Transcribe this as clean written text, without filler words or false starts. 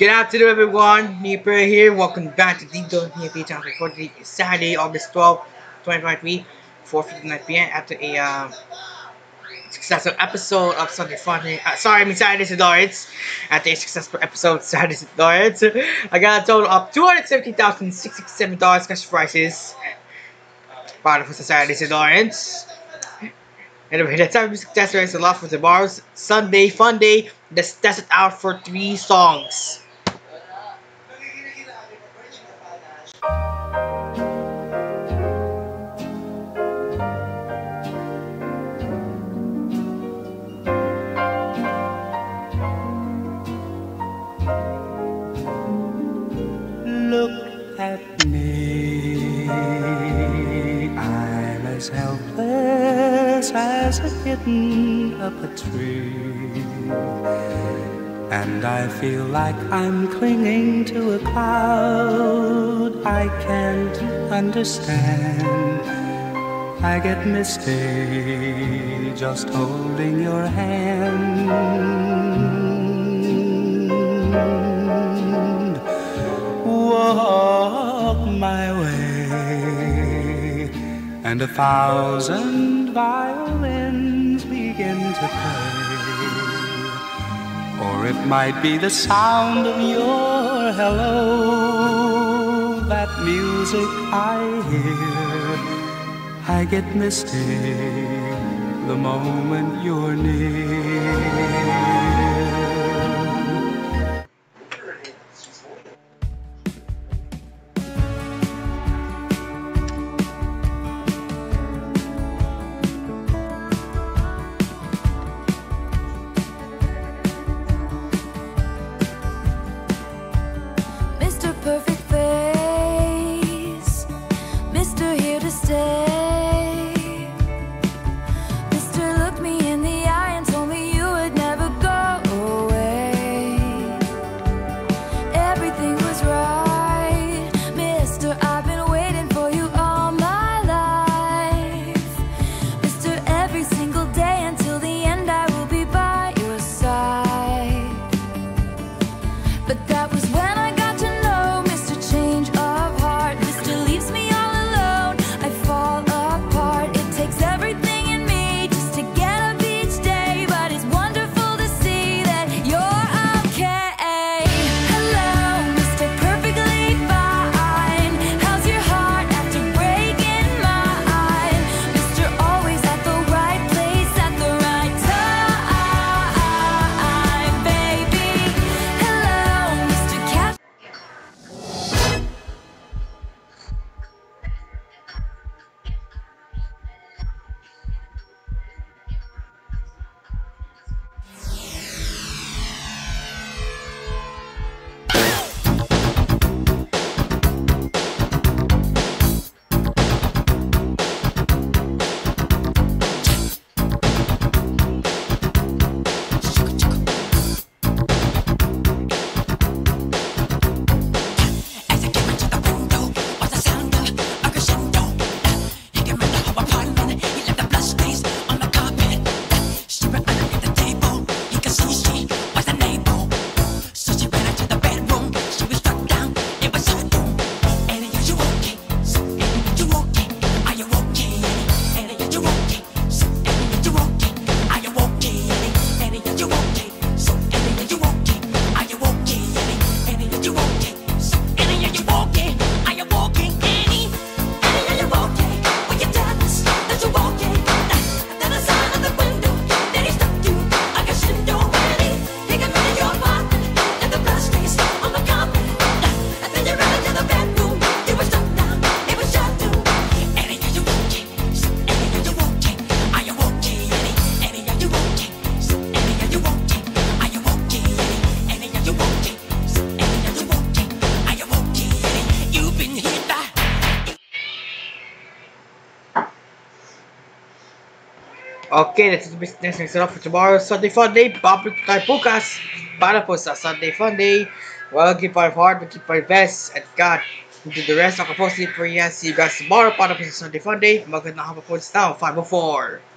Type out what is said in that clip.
Good afternoon, everyone. Nipper here. Welcome back to Dito Nippy Channel for today is Saturday, August 12th, 2023, 4:59 p.m. after a successful episode of Sunday Funday. Saturdays with Lawrence. After a successful episode of Saturdays with Lawrence, I got a total of $270,067 cash prizes. Para po sa Saturdays with Lawrence. Anyway, that's our music test race a lot for tomorrow's Sunday Funday. Let's test it out for 3 songs. Look at me, I'm as helpless as a kitten up a tree, and I feel like I'm clinging to a cloud I can't understand. I get misty just holding your hand. Walk my way, and 1,000 violins begin to play. Or it might be the sound of your hello, that music I hear. I get misty the moment you're near. Perfect face, Mr. Here to stay. Mr. Looked me in the eye and told me you would never go away. Everything was right, Mr. I've been waiting for you all my life. Mr. Every single day until the end I will be by your side. But that was when I got to know change of heart. Mr. leaves me all alone, I fall apart. It takes everything in me just to get up each day, but it's wonderful to see that you're okay. Hello, Mr. Perfectly Fine. How's your heart after breaking mine? Mr. Always at the right place at the right time, baby. Hello, Mr. Cat. Okay, this is the business next up for tomorrow's Sunday Funday. Babalik tayo bukas para po sa Sunday Funday. Well, keep our heart, but keep our best, and God will do the rest. Ako po si Priya. See you guys tomorrow para po sa Sunday Funday. Magandang hapon po sa 5:04.